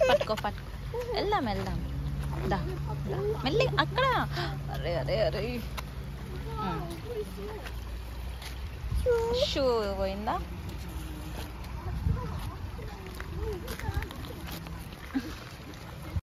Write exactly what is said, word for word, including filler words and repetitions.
పట్టుకో పట్టుకో వెళ్దాం వెళ్దాం దా దా. మెల్లి అక్కడ అరే అరే అరే షూ పోయిందా